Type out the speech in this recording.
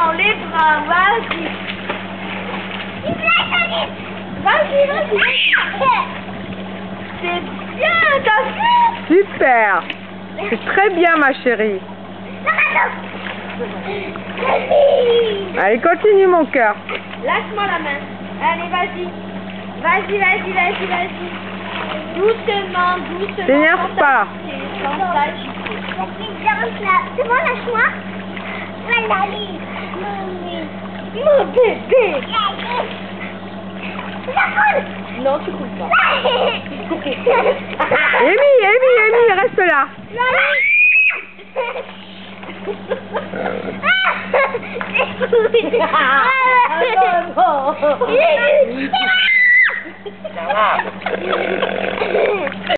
Dans les bras, vas-y. Vas-y, vas-y. C'est bien, t'as vu? Super. C'est très bien, ma chérie. Allez, continue, mon cœur. Lâche-moi la main. Allez, vas-y. Vas-y, vas-y, vas-y, vas-y. Doucement, doucement. T'énerve pas. Sans t'agiter. C'est bon, lâche-moi. Voilà, Mon bébé. Ça coule. Non, tu coules pas. Amy, reste là. Ah, non, non.